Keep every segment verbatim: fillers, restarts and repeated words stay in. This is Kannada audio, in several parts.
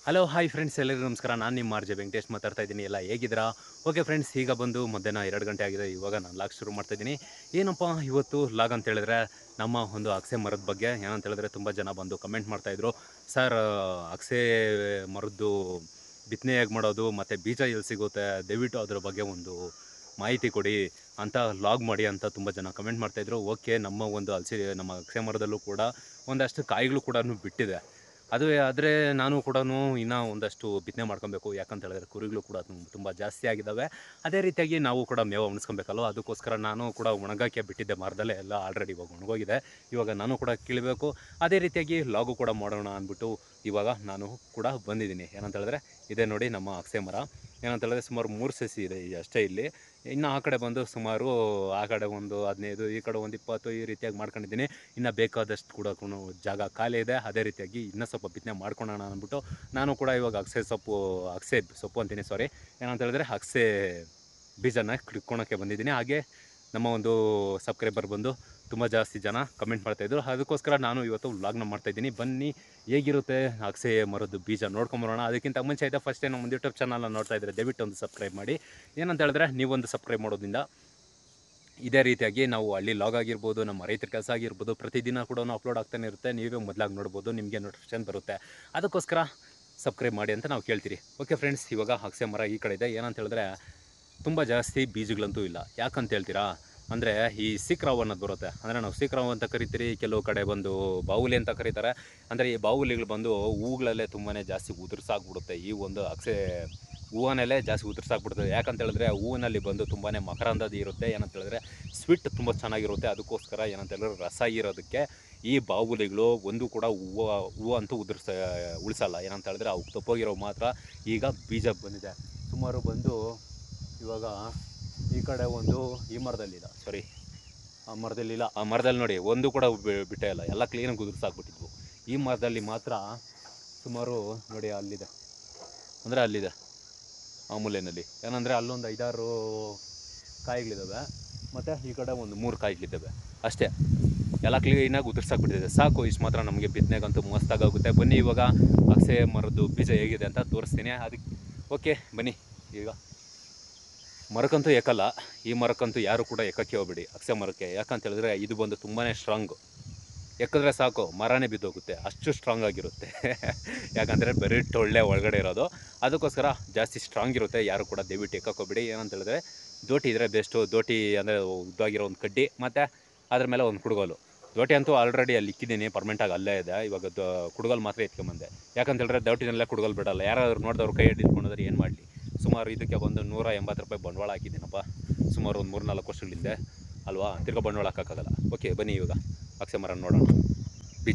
ಹಲೋ ಹಾಯ್ ಫ್ರೆಂಡ್ಸ್, ಎಲ್ಲರಿಗೂ ನಮಸ್ಕಾರ. ನಾನು ನಿಮ್ಮ ಆರ್ ಜೆ ವೆಂಕಟೇಶ್ ಮಾತಾಡ್ತಾ ಇದ್ದೀನಿ. ಎಲ್ಲ ಹೇಗಿದ್ದೀರಾ? ಓಕೆ ಫ್ರೆಂಡ್ಸ್, ಈಗ ಬಂದು ಮಧ್ಯಾಹ್ನ ಎರಡು ಗಂಟೆ ಆಗಿದೆ. ಇವಾಗ ನಾನು ಲಾಗ್ ಶುರು ಮಾಡ್ತಾ ಇದ್ದೀನಿ. ಏನಪ್ಪ ಇವತ್ತು ಲಾಗ್ ಅಂತ ಹೇಳಿದ್ರೆ ನಮ್ಮ ಒಂದು ಅಗಸೆ ಮರದ ಬಗ್ಗೆ ಏನಂತ ಹೇಳಿದ್ರೆ ತುಂಬ ಜನ ಬಂದು ಕಮೆಂಟ್ ಮಾಡ್ತಾಯಿದ್ರು. ಸರ್, ಅಗಸೆ ಮರದ್ದು ಬಿತ್ತನೆ ಹೇಗೆ ಮಾಡೋದು ಮತ್ತು ಬೀಜ ಎಲ್ಲಿ ಸಿಗುತ್ತೆ, ದಯವಿಟ್ಟು ಅದ್ರ ಬಗ್ಗೆ ಒಂದು ಮಾಹಿತಿ ಕೊಡಿ ಅಂತ ಲಾಗ್ ಮಾಡಿ ಅಂತ ತುಂಬ ಜನ ಕಮೆಂಟ್ ಮಾಡ್ತಾಯಿದ್ರು. ಓಕೆ, ನಮ್ಮ ಒಂದು ಹಲಸೆ ನಮ್ಮ ಅಗಸೆ ಮರದಲ್ಲೂ ಕೂಡ ಒಂದಷ್ಟು ಕಾಯಿಗಳು ಕೂಡ ಬಿಟ್ಟಿದೆ. ಅದು ಆದರೆ ನಾನು ಕೂಡ ಇನ್ನೂ ಒಂದಷ್ಟು ಬಿತ್ತನೆ ಮಾಡ್ಕೊಬೇಕು. ಯಾಕಂತ ಹೇಳಿದ್ರೆ ಕುರಿಗಳು ಕೂಡ ತುಂಬ ಜಾಸ್ತಿ ಆಗಿದ್ದಾವೆ. ಅದೇ ರೀತಿಯಾಗಿ ನಾವು ಕೂಡ ಮೇವು ಉಣಿಸ್ಕೊಬೇಕಲ್ವ. ಅದಕ್ಕೋಸ್ಕರ ನಾನು ಕೂಡ ಒಣಗೋಕ್ಕೆ ಬಿಟ್ಟಿದ್ದೆ. ಮರದಲ್ಲೇ ಎಲ್ಲ ಆಲ್ರೆಡಿ ಇವಾಗ ಒಣಗೋಗಿದೆ. ಇವಾಗ ನಾನು ಕೂಡ ಕೀಳಬೇಕು. ಅದೇ ರೀತಿಯಾಗಿ ಲಾಗು ಕೂಡ ಮಾಡೋಣ ಅಂದ್ಬಿಟ್ಟು ಇವಾಗ ನಾನು ಕೂಡ ಬಂದಿದ್ದೀನಿ. ಏನಂತ ಹೇಳಿದ್ರೆ ಇದೇ ನೋಡಿ ನಮ್ಮ ಅಗಸೆ ಮರ. ಏನಂತ ಹೇಳಿದ್ರೆ ಸುಮಾರು ಮೂರು ಸಸಿ ಇದೆ ಅಷ್ಟೇ ಇಲ್ಲಿ. ಇನ್ನು ಆ ಕಡೆ ಬಂದು ಸುಮಾರು ಆ ಕಡೆ ಒಂದು ಹದಿನೈದು, ಈ ಕಡೆ ಒಂದು ಇಪ್ಪತ್ತು, ಈ ರೀತಿಯಾಗಿ ಮಾಡ್ಕೊಂಡಿದ್ದೀನಿ. ಇನ್ನು ಬೇಕಾದಷ್ಟು ಕೂಡ ಜಾಗ ಖಾಲಿ ಇದೆ. ಅದೇ ರೀತಿಯಾಗಿ ಇನ್ನೂ ಸ್ವಲ್ಪ ಬಿತ್ತನೆ ಮಾಡ್ಕೊಳ್ಳೋಣ ಅಂದ್ಬಿಟ್ಟು ನಾನು ಕೂಡ ಇವಾಗ ಅಗಸೆ ಸೊಪ್ಪು ಅಗಸೆ ಸೊಪ್ಪು ಅಂತೀನಿ ಸಾರಿ ಏನಂತ ಹೇಳಿದ್ರೆ ಅಗಸೆ ಬೀಜನ ಕಿತ್ಕೊಳಕ್ಕೆ ಬಂದಿದ್ದೀನಿ. ಹಾಗೆ ನಮ್ಮ ಒಂದು ಸಬ್ಸ್ಕ್ರೈಬರ್ ಬಂದು ತುಂಬ ಜಾಸ್ತಿ ಜನ ಕಮೆಂಟ್ ಮಾಡ್ತಾಯಿದ್ರು. ಅದಕ್ಕೋಸ್ಕರ ನಾನು ಇವತ್ತು ವ್ಲಾಗ್ನ ಮಾಡ್ತಾಯಿದ್ದೀನಿ. ಬನ್ನಿ, ಹೇಗಿರುತ್ತೆ ಅಗಸೆ ಮರದ್ದು ಬೀಜ ನೋಡ್ಕೊಂಬರೋಣ. ಅದಕ್ಕಿಂತ ಮುಂಚೆ ಇದೆ ಫಸ್ಟ್ ಟೈಮ್ ಒಂದು ಯೂಟ್ಯೂಬ್ ಚಾನಲ್ನ ನೋಡ್ತಾ ಇದ್ದರೆ ದಯವಿಟ್ಟು ಒಂದು ಸಬ್ಸ್ಕ್ರೈಬ್ ಮಾಡಿ. ಏನಂತ ಹೇಳಿದ್ರೆ ನೀವೊಂದು ಸಬ್ಸ್ಕ್ರೈಬ್ ಮಾಡೋದ್ರಿಂದ ಇದೇ ರೀತಿಯಾಗಿ ನಾವು ಹಳ್ಳಿ ಲಾಗ್ ಆಗಿರ್ಬೋದು, ನಮ್ಮ ರೈತರ ಕೆಲಸ ಆಗಿರ್ಬೋದು, ಪ್ರತಿದಿನ ಕೂಡ ಅಪ್ಲೋಡ್ ಆಗ್ತಾನೆ ಇರುತ್ತೆ. ನೀವೇ ಮೊದಲಾಗಿ ನೋಡ್ಬೋದು, ನಿಮಗೆ ನೋಟಿಫಿಕೇಶನ್ ಬರುತ್ತೆ. ಅದಕ್ಕೋಸ್ಕರ ಸಬ್ಸ್ಕ್ರೈಬ್ ಮಾಡಿ ಅಂತ ನಾವು ಕೇಳ್ತೀರಿ. ಓಕೆ ಫ್ರೆಂಡ್ಸ್, ಇವಾಗ ಅಗಸೆ ಮರ ಈ ಕಡೆ ಇದೆ. ಏನಂತ ಹೇಳಿದ್ರೆ ತುಂಬ ಜಾಸ್ತಿ ಬೀಜಗಳಂತೂ ಇಲ್ಲ. ಯಾಕಂತ ಹೇಳ್ತೀರಾ ಅಂದರೆ ಈ ಸೀಕ್ರಾವ್ ಅನ್ನೋದು ಬರುತ್ತೆ. ಅಂದರೆ ನಾವು ಸೀಕ್ರಾವ್ ಅಂತ ಕರಿತೀರಿ, ಕೆಲವು ಕಡೆ ಬಂದು ಬಾವುಲಿ ಅಂತ ಕರೀತಾರೆ. ಅಂದರೆ ಈ ಬಾವುಲಿಗಳು ಬಂದು ಹೂಗಳಲ್ಲೇ ತುಂಬಾ ಜಾಸ್ತಿ ಉದುರ್ಸಾಗ್ಬಿಡುತ್ತೆ. ಈ ಒಂದು ಅಗಸೆ ಹೂವನಲ್ಲೇ ಜಾಸ್ತಿ ಉದುರ್ಸಾಕ್ಬಿಡ್ತದೆ. ಯಾಕಂತ ಹೇಳಿದ್ರೆ ಹೂವಿನಲ್ಲಿ ಬಂದು ತುಂಬಾ ಮಕರಂದದ ಇರುತ್ತೆ. ಏನಂತ ಹೇಳಿದ್ರೆ ಸ್ವೀಟ್ ತುಂಬ ಚೆನ್ನಾಗಿರುತ್ತೆ. ಅದಕ್ಕೋಸ್ಕರ ಏನಂತ ಹೇಳಿದ್ರೆ ರಸ ಇರೋದಕ್ಕೆ ಈ ಬಾವುಲಿಗಳು ಒಂದು ಕೂಡ ಹೂವು ಹೂವು ಅಂತೂ ಉದುರ್ಸ ಉಳಿಸಲ್ಲ. ಏನಂತ ಹೇಳಿದ್ರೆ ಅವು ತಪ್ಪೋಗಿರೋ ಮಾತ್ರ ಈಗ ಬೀಜ ಬಂದಿದೆ. ಸುಮಾರು ಬಂದು ಇವಾಗ ಈ ಕಡೆ ಒಂದು ಈ ಮರದಲ್ಲಿಲ್ಲ ಸಾರಿ ಆ ಮರದಲ್ಲಿಲ್ಲ ಆ ಮರದಲ್ಲಿ ನೋಡಿ ಒಂದು ಕೂಡ ಬಿಟ್ಟೇ ಇಲ್ಲ, ಎಲ್ಲ ಕ್ಲೀನಾಗಿ ಉದುರ್ಸಾಕ್ಬಿಟ್ಟಿದ್ವು. ಈ ಮರದಲ್ಲಿ ಮಾತ್ರ ಸುಮಾರು ನೋಡಿ ಅಲ್ಲಿದೆ, ಅಂದರೆ ಅಲ್ಲಿದೆ ಆ ಮೂಲೆಯಲ್ಲಿ. ಏನಂದರೆ ಅಲ್ಲೊಂದು ಐದಾರು ಕಾಯಿಗಳಿದ್ದಾವೆ ಮತ್ತು ಈ ಕಡೆ ಒಂದು ಮೂರು ಕಾಯಿಗಳಿದ್ದಾವೆ ಅಷ್ಟೇ. ಎಲ್ಲ ಕ್ಲೀನಾಗಿ ಉದುರ್ಸಾಕ್ಬಿಟ್ಟಿದೆ. ಸಾಕು, ಇಷ್ಟು ಮಾತ್ರ ನಮಗೆ ಬಿತ್ತನೆಗಂತೂ ಮಸ್ತಾಗುತ್ತೆ. ಬನ್ನಿ ಇವಾಗ ಅಗಸೆ ಮರದ್ದು ಬೀಜ ಹೇಗಿದೆ ಅಂತ ತೋರಿಸ್ತೀನಿ. ಅದಕ್ಕೆ ಓಕೆ ಬನ್ನಿ. ಈಗ ಮರಕ್ಕಂತೂ ಏಕಲ್ಲ, ಈ ಮರಕ್ಕಂತೂ ಯಾರು ಕೂಡ ಎಕ್ಕಕ್ಕೆ ಹೋಗ್ಬೇಡಿ ಅಗಸೆ ಮರಕ್ಕೆ. ಯಾಕಂತ ಹೇಳಿದ್ರೆ ಇದು ಬಂದು ತುಂಬಾ ಸ್ಟ್ರಾಂಗು. ಎಕ್ಕಿದ್ರೆ ಸಾಕು ಮರನೇ ಬಿದ್ದೋಗುತ್ತೆ, ಅಷ್ಟು ಸ್ಟ್ರಾಂಗ್ ಆಗಿರುತ್ತೆ. ಯಾಕಂದರೆ ಬರೀ ಟೊಳ್ಳೆ ಒಳಗಡೆ ಇರೋದು, ಅದಕ್ಕೋಸ್ಕರ ಜಾಸ್ತಿ ಸ್ಟ್ರಾಂಗ್ ಇರುತ್ತೆ. ಯಾರು ಕೂಡ ದಯವಿಟ್ಟು ಎಕ್ಕೋಗ್ಬೇಡಿ. ಏನಂತ ಹೇಳಿದ್ರೆ ದೋಟಿ ಇದ್ದರೆ ಬೆಸ್ಟು. ದೋಟಿ ಅಂದರೆ ಉದ್ದಾಗಿರೋ ಒಂದು ಕಡ್ಡಿ ಮತ್ತು ಅದ್ರ ಮೇಲೆ ಒಂದು ಕುಡುಗೋಲು. ದೋಟಿ ಅಂತೂ ಆಲ್ರೆಡಿ ಅಲ್ಲಿ ಇಕ್ಕಿದ್ದೀನಿ, ಪರ್ಮೆಂಟಾಗಿ ಅಲ್ಲೇ ಇದೆ. ಇವಾಗ ದ ಕುಡುಗೋಲು ಮಾತ್ರ ಎತ್ಕೊಂಬಂದೆ. ಯಾಕಂತ ಹೇಳಿದ್ರೆ ದೋಟಿನಲ್ಲೇ ಕುಡುಗೋಲು ಬಿಡಲ್ಲ. ಯಾರಾದರೂ ನೋಡಿದವ್ರು ಕೈ ಹಿಡಿದುಕೊಂಡ್ರೆ ಏನು ಮಾಡಲಿ. ಸುಮಾರು ಇದಕ್ಕೆ ಒಂದು ನೂರ ಎಂಬತ್ತು ರೂಪಾಯಿ ಬಂಡವಾಳ ಹಾಕಿದ್ದೀನಪ್ಪ, ಸುಮಾರು ಒಂದು ಮೂರು ನಾಲ್ಕು ವರ್ಷಗಳಿಂದ ಅಲ್ವಾ. ತಿರ್ಗಾ ಬಂಡವಾಳ ಹಾಕೋಕ್ಕಾಗಲ್ಲ. ಓಕೆ ಬನ್ನಿ ಇವಾಗ ಅಗಸೆ ಮರ ನೋಡೋಣ. ಬೀಜ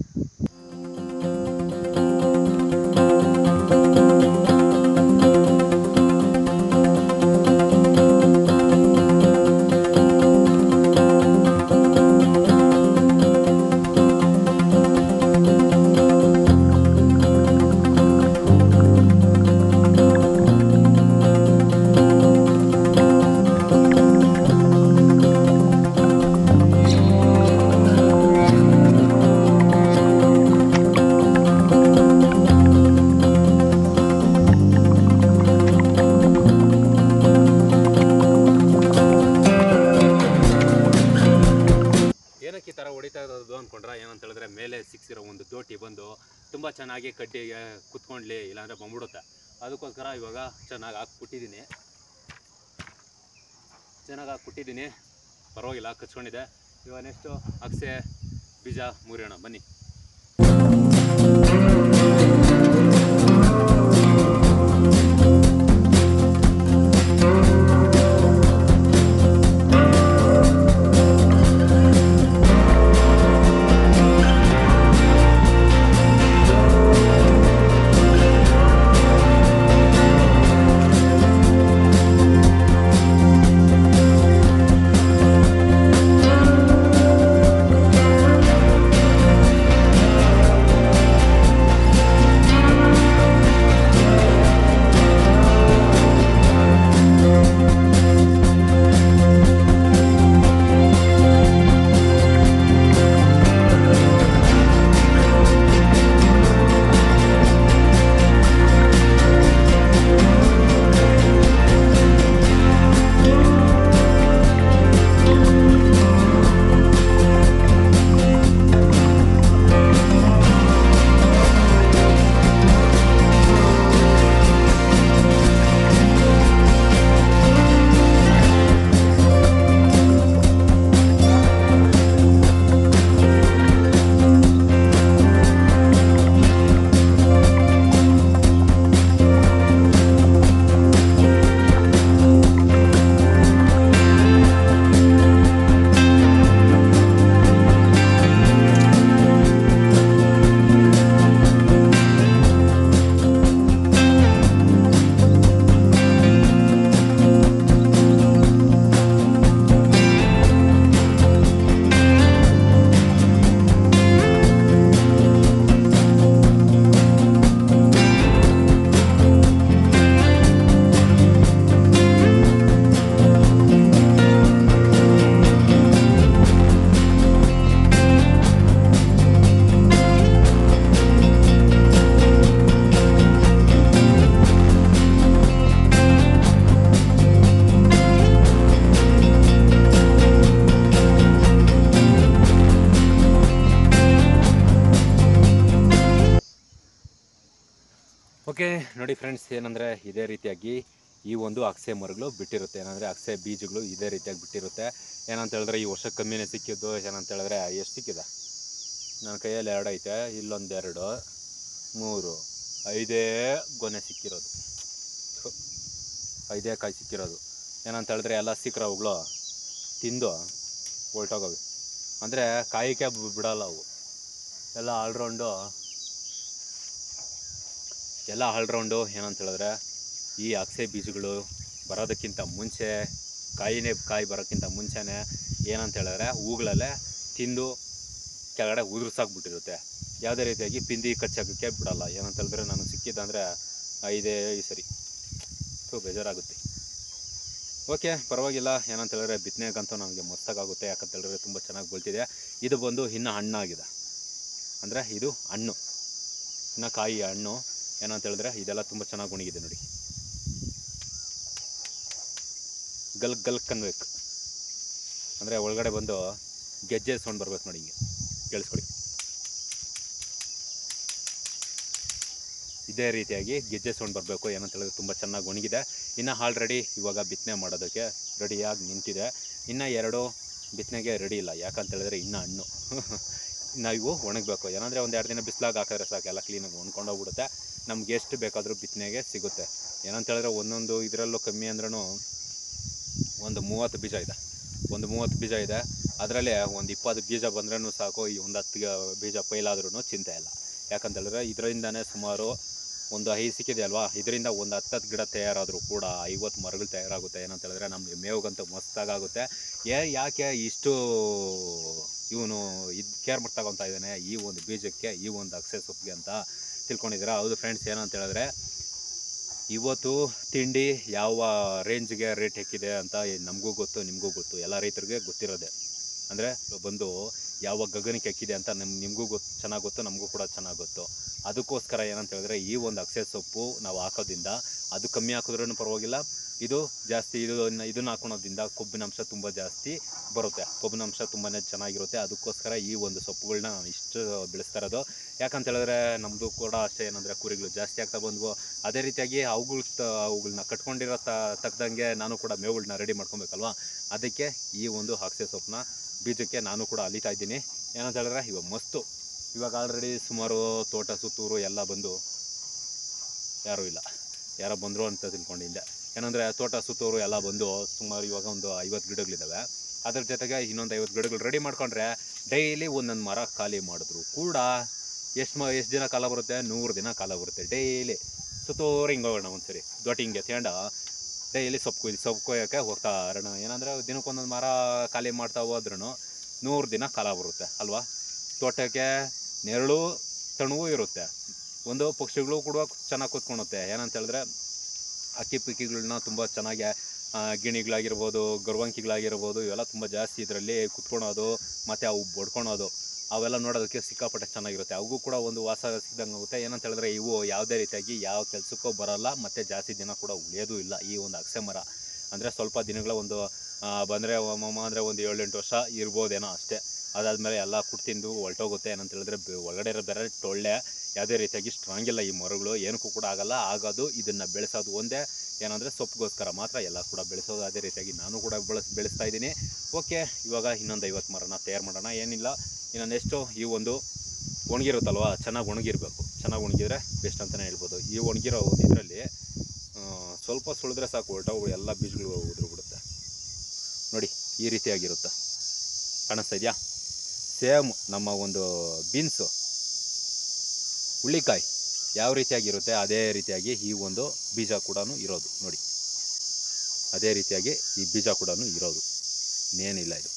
ಏನಕ್ಕೆ ಈ ಥರ ಹೊಡಿತಾ ಇರೋದು ಅಂದ್ಕೊಂಡ್ರೆ, ಏನಂತ ಹೇಳಿದ್ರೆ ಮೇಲೆ ಸಿಕ್ಸಿರೋ ಒಂದು ದೋಟಿ ಬಂದು ತುಂಬ ಚೆನ್ನಾಗಿ ಕಡ್ಡಿಗೆ ಕುತ್ಕೊಂಡ್ಲಿ, ಇಲ್ಲಾಂದರೆ ಬಂದ್ಬಿಡುತ್ತೆ. ಅದಕ್ಕೋಸ್ಕರ ಇವಾಗ ಚೆನ್ನಾಗಿ ಹಾಕ್ಬಿಟ್ಟಿದ್ದೀನಿ ಚೆನ್ನಾಗಿ ಹಾಕ್ಬಿಟ್ಟಿದ್ದೀನಿ ಪರವಾಗಿಲ್ಲ, ಕಚ್ಕೊಂಡಿದೆ. ಇವಾಗ ನೆಕ್ಸ್ಟು ಅಗಸೆ ಬೀಜ ಮುರಿಯೋಣ ಬನ್ನಿ. ಓಕೆ ನೋಡಿ ಫ್ರೆಂಡ್ಸ್, ಏನಂದರೆ ಇದೇ ರೀತಿಯಾಗಿ ಈ ಒಂದು ಅಗಸೆ ಮರಗಳು ಬಿಟ್ಟಿರುತ್ತೆ. ಏನಂದರೆ ಅಗಸೆ ಬೀಜಗಳು ಇದೇ ರೀತಿಯಾಗಿ ಬಿಟ್ಟಿರುತ್ತೆ. ಏನಂತ ಹೇಳಿದ್ರೆ ಈ ವರ್ಷ ಕಮ್ಮಿನೇ ಸಿಕ್ಕಿದ್ದು. ಏನಂತ ಹೇಳಿದ್ರೆ ಎಷ್ಟು ಸಿಕ್ಕಿದೆ ನನ್ನ ಕೈಯಲ್ಲಿ ಎರಡು ಐತೆ, ಇಲ್ಲೊಂದು ಎರಡು ಮೂರು ಐದೇ ಗೊನೆ ಸಿಕ್ಕಿರೋದು, ಐದೇ ಕಾಯಿ ಸಿಕ್ಕಿರೋದು. ಏನಂತ ಹೇಳಿದ್ರೆ ಎಲ್ಲ ಸಿಕ್ಕರವುಗಳು ತಿಂದು ಹೊಲ್ಟೋಗವೆ. ಅಂದರೆ ಕಾಯಿಕೆ ಬಿಡಲ್ಲ ಅವು ಎಲ್ಲ ಆಲ್ರೌಂಡು ಎಲ್ಲ ಆಲ್ರೌಂಡು ಏನಂತ ಹೇಳಿದ್ರೆ ಈ ಅಗಸೆ ಬೀಜಗಳು ಬರೋದಕ್ಕಿಂತ ಮುಂಚೆ, ಕಾಯಿನೇ ಕಾಯಿ ಬರೋಕ್ಕಿಂತ ಮುಂಚೆನೇ ಏನಂತ ಹೇಳಿದ್ರೆ ಹೂಗಳಲ್ಲೇ ತಿಂದು ಕೆಳಗಡೆ ಉದುರ್ಸಾಕ್ಬಿಟ್ಟಿರುತ್ತೆ. ಯಾವುದೇ ರೀತಿಯಾಗಿ ಪಿಂದಿ ಕಚ್ಚಾಕೋಕ್ಕೆ ಬಿಡಲ್ಲ. ಏನಂತ ಹೇಳಿದ್ರೆ ನನಗೆ ಸಿಕ್ಕಿದ್ದಂದರೆ ಐದೇ ಸರಿ. ಸೊ ಬೇಜಾರಾಗುತ್ತೆ. ಓಕೆ, ಪರವಾಗಿಲ್ಲ. ಏನಂತ ಹೇಳಿದ್ರೆ ಬಿತ್ತನೆಗಂತೂ ನನಗೆ ಮಸ್ತಾಗುತ್ತೆ. ಯಾಕಂತ ಹೇಳಿದ್ರೆ ತುಂಬ ಚೆನ್ನಾಗಿ ಬಲ್ತಿದೆ. ಇದು ಬಂದು ಇನ್ನೂ ಹಣ್ಣಾಗಿದೆ, ಅಂದರೆ ಇದು ಹಣ್ಣು, ಇನ್ನು ಕಾಯಿ ಹಣ್ಣು. ಏನಂತ ಹೇಳಿದ್ರೆ ಇದೆಲ್ಲ ತುಂಬ ಚೆನ್ನಾಗಿ ಒಣಗಿದೆ ನೋಡಿ. ಗಲ್ಕ್ ಗಲ್ಕ್ ಅನ್ಬೇಕು, ಅಂದರೆ ಒಳಗಡೆ ಬಂದು ಗೆಜ್ಜೆ ಸೌಂಡ್ ಬರ್ಬೇಕು ನೋಡಿ, ಹಿಂಗೆ ಕೇಳಿಸ್ಕೊಳ್ಳಿ. ಇದೇ ರೀತಿಯಾಗಿ ಗೆಜ್ಜೆ ಸೌಂಡ್ ಬರಬೇಕು. ಏನಂತ ಹೇಳಿದ್ರೆ ತುಂಬ ಚೆನ್ನಾಗಿ ಒಣಗಿದೆ. ಇನ್ನು ಆಲ್ರೆಡಿ ಇವಾಗ ಬಿತ್ತನೆ ಮಾಡೋದಕ್ಕೆ ರೆಡಿಯಾಗಿ ನಿಂತಿದೆ. ಇನ್ನು ಎರಡು ಬಿತ್ತನೆಗೆ ರೆಡಿ ಇಲ್ಲ. ಯಾಕಂತ ಹೇಳಿದ್ರೆ ಇನ್ನೂ ಹಣ್ಣು ಇನ್ನು ಇವು ಒಣಗಬೇಕು. ಏನಂದರೆ ಒಂದು ಎರಡು ದಿನ ಬಿಸಿಲಾಗಿ ಹಾಕಿದ್ರೆ ಸಾಕು, ಎಲ್ಲ ಕ್ಲೀನಾಗಿ ಒಣ್ಕೊಂಡೋಗ್ಬಿಡುತ್ತೆ. ನಮ್ಗೆ ಎಷ್ಟು ಬೇಕಾದರೂ ಬಿತ್ತನೆಗೆ ಸಿಗುತ್ತೆ. ಏನಂತ ಹೇಳಿದ್ರೆ ಒಂದೊಂದು ಇದರಲ್ಲೂ ಕಮ್ಮಿ ಅಂದ್ರೂ ಒಂದು ಮೂವತ್ತು ಬೀಜ ಇದೆ, ಒಂದು ಮೂವತ್ತು ಬೀಜ ಇದೆ. ಅದರಲ್ಲಿ ಒಂದು ಇಪ್ಪತ್ತು ಬೀಜ ಬಂದ್ರೂ ಸಾಕು, ಈ ಒಂದು ಹತ್ತು ಬೀಜ ಫೈಲಾದ್ರೂ ಚಿಂತೆ ಇಲ್ಲ. ಯಾಕಂತ ಹೇಳಿದ್ರೆ ಇದರಿಂದನೇ ಸುಮಾರು ಒಂದು ಐದು ಸಿಕ್ಕಿದೆ ಅಲ್ವಾ, ಇದರಿಂದ ಒಂದು ಹತ್ತತ್ತು ಗಿಡ ತಯಾರಾದರೂ ಕೂಡ ಐವತ್ತು ಮರಗಳು ತಯಾರಾಗುತ್ತೆ. ಏನಂತ ಹೇಳಿದ್ರೆ ನಮಗೆ ಮೇವಿಗಂತೂ ಮಸ್ತಾಗುತ್ತೆ. ಏ ಯಾಕೆ ಇಷ್ಟು ಇವನು ಇದು ಕೇರ್ ಮಾಡ್ತಗೊತಾ ಇದ್ದಾನೆ ಈ ಒಂದು ಬೀಜಕ್ಕೆ, ಈ ಒಂದು ಅಗಸೆ ಸೊಪ್ಪಿಗೆ ಅಂತ ತಿಳ್ಕೊಂಡಿದ್ದೀರಾ? ಹೌದು ಫ್ರೆಂಡ್ಸ್. ಏನಂತ ಹೇಳಿದ್ರೆ ಇವತ್ತು ತಿಂಡಿ ಯಾವ ರೇಂಜ್ಗೆ ರೇಟ್ ಹೆಕ್ಕಿದೆ ಅಂತ ನಮಗೂ ಗೊತ್ತು, ನಿಮಗೂ ಗೊತ್ತು, ಎಲ್ಲ ರೈತರಿಗೆ ಗೊತ್ತಿರೋದೆ. ಅಂದರೆ ಬಂದು ಯಾವ ಗಗನಕ್ಕೆ ಹೆಕ್ಕಿದೆ ಅಂತ ನಮ್ ನಿಮಗೂ ಗೊತ್ತು, ಚೆನ್ನಾಗಿ ಗೊತ್ತು, ನಮಗೂ ಕೂಡ ಚೆನ್ನಾಗಿ ಗೊತ್ತು. ಅದಕ್ಕೋಸ್ಕರ ಏನಂತ ಹೇಳಿದ್ರೆ ಈ ಒಂದು ಅಗಸೆ ಸೊಪ್ಪು ನಾವು ಹಾಕೋದ್ರಿಂದ ಅದು ಕಮ್ಮಿ ಹಾಕಿದ್ರೂ ಪರವಾಗಿಲ್ಲ, ಇದು ಜಾಸ್ತಿ ಇದು ಇದನ್ನು ಹಾಕೊಳೋದ್ರಿಂದ ಕೊಬ್ಬಿನಾಂಶ ತುಂಬ ಜಾಸ್ತಿ ಬರುತ್ತೆ, ಕೊಬ್ಬಿನಾಂಶ ತುಂಬಾ ಚೆನ್ನಾಗಿರುತ್ತೆ. ಅದಕ್ಕೋಸ್ಕರ ಈ ಒಂದು ಸೊಪ್ಪುಗಳನ್ನ ನಾನು ಇಷ್ಟು ಬೆಳೆಸ್ತಾ ಇರೋದು. ಯಾಕಂತ ಹೇಳಿದ್ರೆ ನಮ್ಮದು ಕೂಡ ಅಷ್ಟೇ, ಏನಂದರೆ ಕುರಿಗಳು ಜಾಸ್ತಿ ಆಗ್ತಾ ಬಂದವು. ಅದೇ ರೀತಿಯಾಗಿ ಅವುಗಳ ಅವುಗಳನ್ನ ಕಟ್ಕೊಂಡಿರೋ ತ ತಕ್ಕದಂಗೆ ನಾನು ಕೂಡ ಮೇವುಗಳನ್ನ ರೆಡಿ ಮಾಡ್ಕೊಬೇಕಲ್ವ. ಅದಕ್ಕೆ ಈ ಒಂದು ಅಗಸೆ ಸೊಪ್ಪನ್ನ ಬೀಜಕ್ಕೆ ನಾನು ಕೂಡ ಅಲಿತಾ ಇದ್ದೀನಿ. ಏನಂತ ಹೇಳಿದ್ರೆ ಇವಾಗ ಮಸ್ತು, ಇವಾಗ ಆಲ್ರೆಡಿ ಸುಮಾರು ತೋಟ ಸುತ್ತೂರು ಎಲ್ಲ ಬಂದು, ಯಾರೂ ಇಲ್ಲ, ಯಾರೋ ಬಂದರು ಅಂತ ತಿಳ್ಕೊಂಡಿದ್ದೆ. ಏನಂದರೆ ತೋಟ ಸುತ್ತೂರು ಎಲ್ಲ ಬಂದು ಸುಮಾರು ಇವಾಗ ಒಂದು ಐವತ್ತು ಗಿಡಗಳಿದ್ದಾವೆ. ಅದ್ರ ಜೊತೆಗೆ ಇನ್ನೊಂದು ಐವತ್ತು ಗಿಡಗಳು ರೆಡಿ ಮಾಡ್ಕೊಂಡ್ರೆ ಡೈಲಿ ಒಂದೊಂದು ಮರ ಖಾಲಿ ಮಾಡಿದ್ರು ಕೂಡ ಎಷ್ಟು ಮ ಎಷ್ಟು ದಿನ ಕಾಲ ಬರುತ್ತೆ? ನೂರು ದಿನ ಕಾಲ ಬರುತ್ತೆ. ಡೈಲಿ ಸುತ್ತೂರು ಹಿಂಗೆ ಹೋಗೋಣ, ಒಂದ್ಸರಿ ದೊಡ್ಡ ಹಿಂಗೆ ಎತ್ಕೊಂಡು ಡೈಲಿ ಸೊಪ್ಪು ಕೊಯ್ದು ಸೊಪ್ಪು ಕೊಯ್ಯೋಕ್ಕೆ ಹೋಗ್ತಾ ಇರೋಣ. ಏನಂದರೆ ದಿನಕ್ಕೊಂದೊಂದು ಮರ ಖಾಲಿ ಮಾಡ್ತಾ ಹೋದ್ರೂ ನೂರು ದಿನ ಕಾಲ ಬರುತ್ತೆ ಅಲ್ವಾ. ತೋಟಕ್ಕೆ ನೆರಳು ತಣುವು ಇರುತ್ತೆ, ಒಂದು ಪಕ್ಷಿಗಳು ಕೂಡ ಚೆನ್ನಾಗಿ ಕೂತ್ಕೊಳುತ್ತೆ. ಏನಂತ ಹೇಳಿದ್ರೆ ಹಕ್ಕಿ ಪಿಕ್ಕಿಗಳನ್ನ ತುಂಬ ಚೆನ್ನಾಗಿ ಗಿಣಿಗಳಾಗಿರ್ಬೋದು, ಗರ್ವಂಕಿಗಳಾಗಿರ್ಬೋದು, ಇವೆಲ್ಲ ತುಂಬ ಜಾಸ್ತಿ ಇದರಲ್ಲಿ ಕುತ್ಕೊಳೋದು ಮತ್ತು ಅವು ಬಡ್ಕೊಳೋದು, ಅವೆಲ್ಲ ನೋಡೋದಕ್ಕೆ ಸಿಕ್ಕಾಪಟ್ಟೆ ಚೆನ್ನಾಗಿರುತ್ತೆ. ಅವಗೂ ಕೂಡ ಒಂದು ವಾಸ ಸಿಕ್ಕಿದಂಗೆ ಆಗುತ್ತೆ. ಏನಂತ ಹೇಳಿದ್ರೆ ಇವು ಯಾವುದೇ ರೀತಿಯಾಗಿ ಯಾವ ಕೆಲಸಕ್ಕೂ ಬರೋಲ್ಲ ಮತ್ತು ಜಾಸ್ತಿ ದಿನ ಕೂಡ ಉಳಿಯೋದು ಇಲ್ಲ. ಈ ಒಂದು ಅಗಸೆ ಮರ ಅಂದರೆ ಸ್ವಲ್ಪ ದಿನಗಳ ಒಂದು ಬಂದರೆ ಒಮ್ಮಮ್ಮ ಅಂದರೆ ಒಂದು ಏಳೆಂಟು ವರ್ಷ ಇರ್ಬೋದೇನೋ ಅಷ್ಟೇ. ಅದಾದಮೇಲೆ ಎಲ್ಲ ಕುಟ್ಟು ತಿಂದು ಹೊಲ್ಟೋಗುತ್ತೆ. ಏನಂತ ಹೇಳಿದ್ರೆ ಒಳಗಡೆ ಇರೋ ಬೇರೆ ಟೊಳ್ಳೆ, ಯಾವುದೇ ರೀತಿಯಾಗಿ ಸ್ಟ್ರಾಂಗ್ ಇಲ್ಲ ಈ ಮರಗಳು, ಏನಕ್ಕೂ ಕೂಡ ಆಗಲ್ಲ. ಆಗೋದು ಇದನ್ನು ಬೆಳೆಸೋದು ಒಂದೇ, ಏನಂದರೆ ಸೊಪ್ಪಿಗೋಸ್ಕರ ಮಾತ್ರ ಎಲ್ಲ ಕೂಡ ಬೆಳೆಸೋದು. ಅದೇ ರೀತಿಯಾಗಿ ನಾನು ಕೂಡ ಬೆಳೆಸ್ ಬೆಳೆಸ್ತಾ ಇದ್ದೀನಿ. ಓಕೆ, ಇವಾಗ ಇನ್ನೊಂದು ಐವತ್ತು ಮರನ ತಯಾರು ಮಾಡೋಣ. ಏನಿಲ್ಲ, ಇನ್ನು ನೆಕ್ಸ್ಟು ಈ ಒಂದು ಒಣಗಿರುತ್ತಲ್ವ, ಚೆನ್ನಾಗಿ ಒಣಗಿರಬೇಕು. ಚೆನ್ನಾಗಿ ಒಣಗಿದ್ರೆ ಬೆಸ್ಟ್ ಅಂತಲೇ ಹೇಳ್ಬೋದು. ಈ ಒಣಗಿರೋ ಒಂದು ಇದರಲ್ಲಿ ಸ್ವಲ್ಪ ಸುಳಿದ್ರೆ ಸಾಕು, ಹೊರಟವು ಎಲ್ಲ ಬೀಜಗಳು ಉದುರು ಬಿಡುತ್ತೆ ನೋಡಿ. ಈ ರೀತಿಯಾಗಿರುತ್ತೆ, ಕಾಣಿಸ್ತಾ ಇದೆಯಾ? ಸೇಮ್ ನಮ್ಮ ಒಂದು ಬೀನ್ಸು, ಹುಳ್ಳಿಕಾಯಿ ಯಾವ ರೀತಿಯಾಗಿರುತ್ತೆ ಅದೇ ರೀತಿಯಾಗಿ ಈ ಒಂದು ಬೀಜ ಕೂಡ ಇರೋದು ನೋಡಿ. ಅದೇ ರೀತಿಯಾಗಿ ಈ ಬೀಜ ಕೂಡ ಇರೋದು, ಇನ್ನೇನಿಲ್ಲ. ಇದು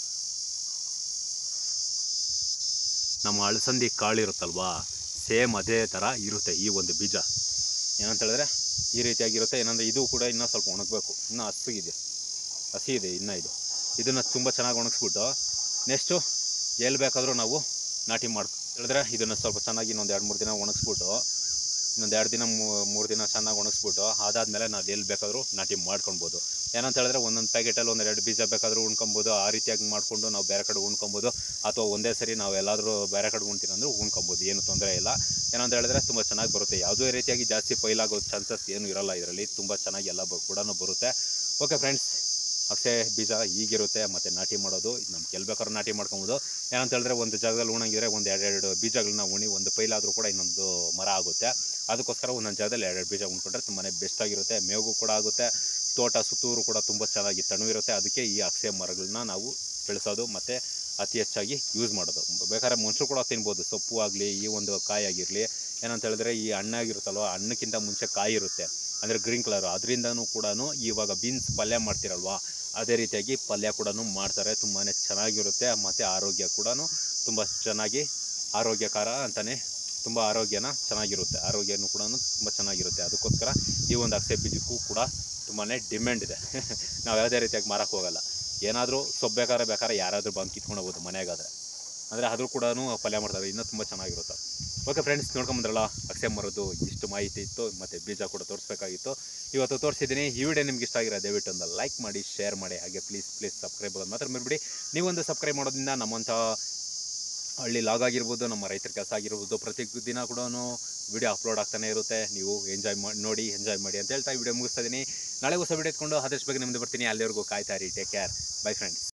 ನಮ್ಮ ಅಳಸಂದಿ ಕಾಳು ಇರುತ್ತಲ್ವಾ, ಸೇಮ್ ಅದೇ ಥರ ಇರುತ್ತೆ ಈ ಒಂದು ಬೀಜ. ಏನಂತ ಹೇಳಿದ್ರೆ ಈ ರೀತಿಯಾಗಿರುತ್ತೆ. ಏನಂದರೆ ಇದು ಕೂಡ ಇನ್ನೂ ಸ್ವಲ್ಪ ಒಣಗಬೇಕು, ಇನ್ನೂ ಹಸಿಗಿದೆ, ಹಸಿ ಇದೆ ಇನ್ನೂ. ಇದು ಇದನ್ನು ತುಂಬ ಚೆನ್ನಾಗಿ ಒಣಗಿಸ್ಬಿಟ್ಟು ನೆಕ್ಸ್ಟು ಎಲ್ಲಿ ಬೇಕಾದರೂ ನಾವು ನಾಟಿ ಮಾಡ್ಕೊ ಹೇಳಿದ್ರೆ ಇದನ್ನು ಸ್ವಲ್ಪ ಚೆನ್ನಾಗಿ ಇನ್ನೊಂದು ಎರಡು ಮೂರು ದಿನ ಒಣಗಿಸ್ಬಿಟ್ಟು, ಇನ್ನೊಂದು ಎರಡು ದಿನ ಮೂರು ದಿನ ಚೆನ್ನಾಗಿ ಒಣಗಿಸ್ಬಿಟ್ಟು ಅದಾದಮೇಲೆ ನಾವು ಎಲ್ಲಿ ಬೇಕಾದರೂ ನಾಟಿ ಮಾಡ್ಕೊಳ್ಬೋದು. ಏನಂತ ಹೇಳಿದ್ರೆ ಒಂದೊಂದು ಪ್ಯಾಕೆಟಲ್ಲಿ ಒಂದೆರಡು ಬೀಜ ಬೇಕಾದರೂ ಉಣ್ಕೊಬೋದು. ಆ ರೀತಿಯಾಗಿ ಮಾಡಿಕೊಂಡು ನಾವು ಬೇರೆ ಕಡೆ ಉಣ್ಕೊಬೋದು. ಅಥವಾ ಒಂದೇ ಸರಿ ನಾವು ಎಲ್ಲಾದರೂ ಬೇರೆ ಕಡೆ ಉಣ್ತೀನಿ ಅಂದರೂ ಉಣ್ಕೊಬೋದು, ಏನು ತೊಂದರೆ ಇಲ್ಲ. ಏನಂತ ಹೇಳಿದ್ರೆ ತುಂಬ ಚೆನ್ನಾಗಿ ಬರುತ್ತೆ. ಯಾವುದೇ ರೀತಿಯಾಗಿ ಜಾಸ್ತಿ ಪೈಲಾಗೋ ಚಾನ್ಸಸ್ ಏನೂ ಇರೋಲ್ಲ ಇದರಲ್ಲಿ. ತುಂಬ ಚೆನ್ನಾಗಿ ಎಲ್ಲ ಬ ಕೂಡ ಬರುತ್ತೆ. ಓಕೆ ಫ್ರೆಂಡ್ಸ್, ಅಗಸೆ ಬೀಜ ಹೀಗಿರುತ್ತೆ. ಮತ್ತು ನಾಟಿ ಮಾಡೋದು ನಮ್ಗೆ ಎಲ್ಲಿ ಬೇಕಾದ್ರೂ ನಾಟಿ ಮಾಡ್ಕೊಬೋದು. ಏನಂತ ಹೇಳಿದ್ರೆ ಒಂದು ಜಾಗದಲ್ಲಿ ಉಣಂಗಿದ್ರೆ ಒಂದು ಎರಡೆರಡು ಬೀಜಗಳನ್ನ ಉಣಿ ಒಂದು ಪೈಲಾದರೂ ಕೂಡ ಇನ್ನೊಂದು ಮರ ಆಗುತ್ತೆ. ಅದಕ್ಕೋಸ್ಕರ ಒಂದೊಂದು ಜಾಗದಲ್ಲಿ ಎರಡೆರಡು ಬೀಜ ಉಣ್ಕೊಂಡ್ರೆ ತುಂಬಾ ಬೆಸ್ಟ್ ಆಗಿರುತ್ತೆ. ಮೇವು ಕೂಡ ಆಗುತ್ತೆ. ತೋಟ ಸುತ್ತೂರು ಕೂಡ ತುಂಬ ಚೆನ್ನಾಗಿ ತಣವಿರುತ್ತೆ. ಅದಕ್ಕೆ ಈ ಅಗಸೆ ಮರಗಳನ್ನ ನಾವು ಬೆಳೆಸೋದು ಮತ್ತು ಅತಿ ಹೆಚ್ಚಾಗಿ ಯೂಸ್ ಮಾಡೋದು. ಬೇಕಾದ್ರೆ ಮನುಷ್ಯರು ಕೂಡ ತಿನ್ಬೋದು. ಸೊಪ್ಪು ಆಗಲಿ, ಈ ಒಂದು ಕಾಯಿ ಆಗಿರಲಿ. ಏನಂತ ಹೇಳಿದ್ರೆ ಈ ಹಣ್ಣಾಗಿರುತ್ತಲ್ವ, ಹಣ್ಣಕ್ಕಿಂತ ಮುಂಚೆ ಕಾಯಿ ಇರುತ್ತೆ, ಅಂದರೆ ಗ್ರೀನ್ ಕಲರು. ಅದರಿಂದನೂ ಕೂಡ ಇವಾಗ ಬೀನ್ಸ್ ಪಲ್ಯ ಮಾಡ್ತಿರಲ್ವ, ಅದೇ ರೀತಿಯಾಗಿ ಪಲ್ಯ ಕೂಡ ಮಾಡ್ತಾರೆ. ತುಂಬಾ ಚೆನ್ನಾಗಿರುತ್ತೆ. ಮತ್ತು ಆರೋಗ್ಯ ಕೂಡ ತುಂಬ ಚೆನ್ನಾಗಿ ಆರೋಗ್ಯಕರ ಅಂತಲೇ, ತುಂಬ ಆರೋಗ್ಯನ ಚೆನ್ನಾಗಿರುತ್ತೆ. ಆರೋಗ್ಯನೂ ಕೂಡ ತುಂಬ ಚೆನ್ನಾಗಿರುತ್ತೆ. ಅದಕ್ಕೋಸ್ಕರ ಈ ಒಂದು ಅಗಸೆ ಬೀಜಕ್ಕೂ ಕೂಡ ತುಂಬಾ ಡಿಮ್ಯಾಂಡ್ ಇದೆ. ನಾವು ಯಾವುದೇ ರೀತಿಯಾಗಿ ಮಾರಕ್ಕೆ ಹೋಗಲ್ಲ. ಏನಾದರೂ ಸೊಪ್ಪು ಬೇಕಾದ್ರೆ ಬೇಕಾದ್ರೆ ಯಾರಾದರೂ ಬಂದು ಕಿತ್ಕೊಂಡು ಹೋಗ್ಬೋದು ಮನೆಗಾದರೆ. ಅಂದರೆ ಆದರೂ ಕೂಡ ಪಲ್ಯ ಮಾಡ್ತಾರೆ, ಇನ್ನೂ ತುಂಬ ಚೆನ್ನಾಗಿರುತ್ತೆ. ಓಕೆ ಫ್ರೆಂಡ್ಸ್, ನೋಡ್ಕೊಂಬಂದ್ರಲ್ಲ ಅಗಸೆ ಮರದ್ದು ಇಷ್ಟು ಮಾಹಿತಿ ಇತ್ತು. ಮತ್ತು ಬೀಜ ಕೂಡ ತೋರಿಸ್ಬೇಕಾಗಿತ್ತು, ಇವತ್ತು ತೋರಿಸಿದ್ದೀನಿ. ಈ ವಿಡಿಯೋ ನಿಮ್ಗೆ ಇಷ್ಟ ಆಗಿರೋ ದಯವಿಟ್ಟು ಒಂದು ಲೈಕ್ ಮಾಡಿ, ಶೇರ್ ಮಾಡಿ. ಹಾಗೆ ಪ್ಲೀಸ್ ಪ್ಲೀಸ್ ಸಬ್ಸ್ಕ್ರೈಬ್ ಆಗೋದು ಮಾತ್ರ ಮರಿಬೇಡಿ. ನೀವೊಂದು ಸಬ್ಸ್ಕ್ರೈಬ್ ಮಾಡೋದ್ರಿಂದ ನಮ್ಮಂಥ ಹಳ್ಳಿ ಲಾಗ್ ಆಗಿರ್ಬೋದು, ನಮ್ಮ ರೈತರ ಕೆಲಸ ಆಗಿರ್ಬೋದು, ಪ್ರತಿ ದಿನ ಕೂಡ ವಿಡಿಯೋ ಅಪ್ಲೋಡ್ ಆಗ್ತಾನೆ ಇರುತ್ತೆ. ನೀವು ಎಂಜಾಯ್ ಮಾಡಿ ನೋಡಿ, ಎಂಜಾಯ್ ಮಾಡಿ ಅಂತ ಹೇಳ್ತಾ ವಿಡಿಯೋ ಮುಗಿಸ್ತಾ ಇದ್ದೀನಿ. ನಾಳೆ ಹೊಸ ವಿಡಿಯೋ ಎತ್ಕೊಂಡು ಆದಷ್ಟು ಬೇಗ ನಿಮ್ಮದು ಬರ್ತೀನಿ. ಅಲ್ಲಿವರೆಗೂ ಕಾಯ್ತಾ ಇರಿ. Take care. Bye friends.